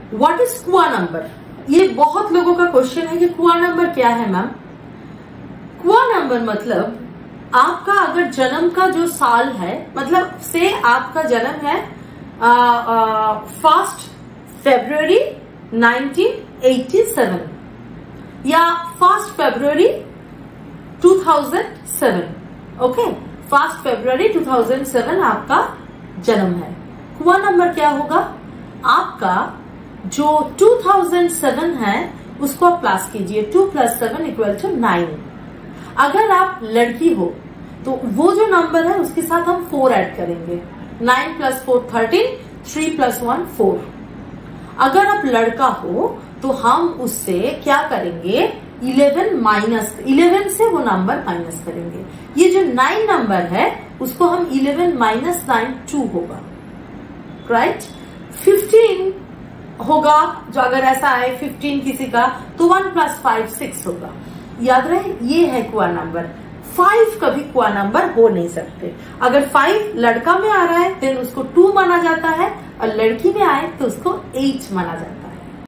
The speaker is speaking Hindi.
व्हाट इज कुआ नंबर? ये बहुत लोगों का क्वेश्चन है कि कुआ नंबर क्या है मैम? कुआ नंबर मतलब आपका अगर जन्म का जो साल है, मतलब से आपका जन्म है 1 फरवरी 1987 या 1 फरवरी 2007, ओके, 1 फरवरी 2007 आपका जन्म है। कुआ नंबर क्या होगा? आपका जो 2007 है उसको आप प्लस कीजिए, 2 + 7 = 9। अगर आप लड़की हो तो वो जो नंबर है उसके साथ हम 4 ऐड करेंगे, 9 + 4 13, 3 + 1 4। अगर आप लड़का हो तो हम उससे क्या करेंगे, 11 से वो नंबर माइनस करेंगे। ये जो 9 नंबर है उसको हम 11 - 9 2 होगा, राइट। 15 होगा, जो अगर ऐसा है 15 किसी का तो 1 + 5 6 होगा। याद रहे, ये है कुआ नंबर। 5 कभी कुआ नंबर हो नहीं सकते। अगर 5 लड़का में आ रहा है तो उसको 2 माना जाता है, और लड़की में आए तो उसको 8 माना जाता है।